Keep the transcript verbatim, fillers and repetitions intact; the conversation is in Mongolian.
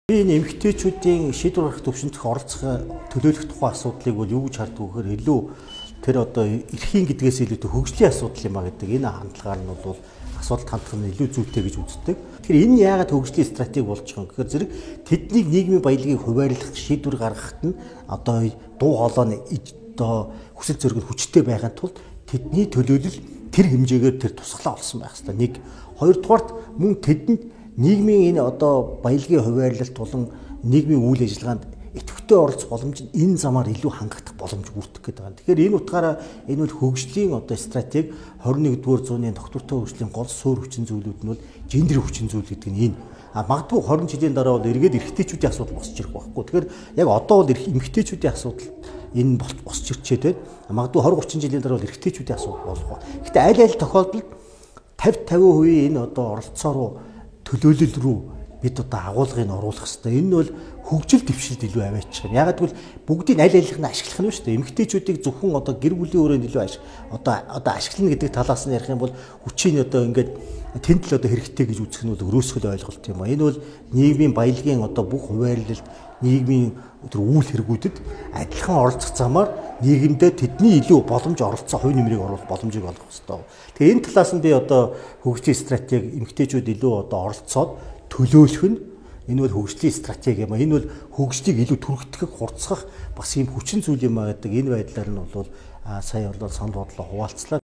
Би энэ эмэгтэйчүүдийн шийдвэр гаргах төвшөнд оролцох төлөөлөх тухай асуудлыг бол юу гэж хардаг вэ гэхээр илүү тэр одоо эрхийн гэдгээс илүү хөгжлийн асуудал юм а гэдэг энэ хандлагаар нь бол асуудалд хандах нь илүү зүйтэй гэж үздэг. Тэгэхээр энэ яагаад хөгжлийн стратеги болж байгаа юм гэхээр зэрэг тэднийг нийгмийн баялагийг хуваарлах шийдвэр гаргахад нь одоо дуу хоолой нь одоо хүсэл зориг хүчтэй байхын тулд тэдний төлөөлөл тэр хэмжээгээр тэр тусглаа болсон байх хэрэгтэй. Нэг хоёрдугаарт мөн тэдэнд нийгмийн энэ одоо баялагын хуваарлалт болон нийгмийн үйл ажиллагаанд идэвхтэй оролцох боломж нь энэ замаар илүү хангагдах боломж үүсгэх гэдэг байна. Тэгэхээр энэ утгаараа энэ бол хөгжлийн одоо стратеги хорин нэгдүгээр зууны доктортой хөгжлийн гол суурь хүчин зүйлүүд нь бол гендер хүчин зүйл гэдэг нь энэ. А магадгүй хорин жилийн дараа бол эргээд эрэгтэйчүүдийн асуудал босч ирэх байхгүй. Тэгэхээр яг одоо бол эмэгтэйчүүдийн асуудал энэ босч ирчээ те. Магадгүй двадцать тридцать жилийн дараа бол эрэгтэйчүүдийн асуудал болох ба. Гэхдээ аль аль тохиолдолд пятьдесят процент энэ одоо оролцоо руу төлөөлөл рүү бид одоо агуулгыг оруулах хэрэгтэй. Энэ нь бол хөгжил дэвшилд илүү аваачих юм. Ягаад гэвэл бүгдийг аль алих нь ашиглах нь шүү дээ. Эмэгтэйчүүдийг зөвхөн одоо гэр бүлийн өрөөнд илүү одоо одоо ашиглана гэдэг талаас нь ярих юм бол хүчийг одоо ингээд тэнд л одоо хэрэгтэй гэж үзэх нь бол өрөөсгөл ойлголт юм а. Энэ бол нийгмийн баялагын одоо бүх хуваарлалт, нийгмийн тэр үйл хэрэгүүдэд адилхан оролцох замаар нийгэмдээ тэдний илүү боломж оролцоо хувь нэмрийг оруулах боломжийг олгох хэрэгтэй. Тэгээ энэ талаас нь би одоо хөгжлийн стратеги эмэгтэйчүүд илүү одоо оролцоод төлөөлөх нь энэ бол хөгжлийн стратеги юм а. Энэ бол хөгжлийг илүү түргтгэх, хурцгах бас ийм хүчин зүйл юм а гэдэг энэ байдлаар нь бол сая бол санал бодлоо хуваалцлаа.